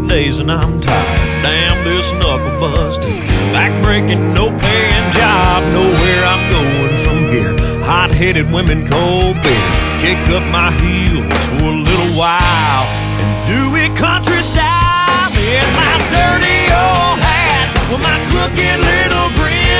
days and I'm tired. Damn this knuckle busting, back-breaking, no-paying job. Know where I'm going from here. Hot-headed women, cold beer. Kick up my heels for a little while and do it country style. In my dirty old hat with my crooked little grin.